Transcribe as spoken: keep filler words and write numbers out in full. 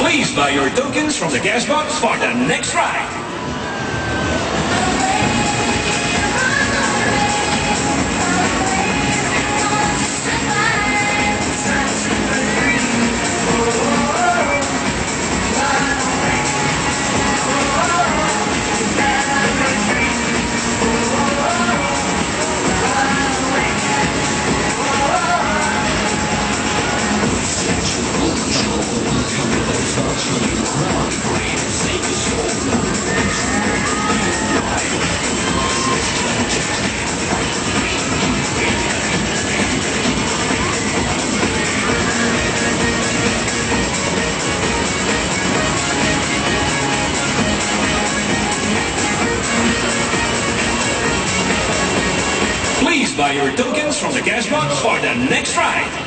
Please buy your tokens from the gas box for the next ride. Please buy your tokens from the gas box for the next ride.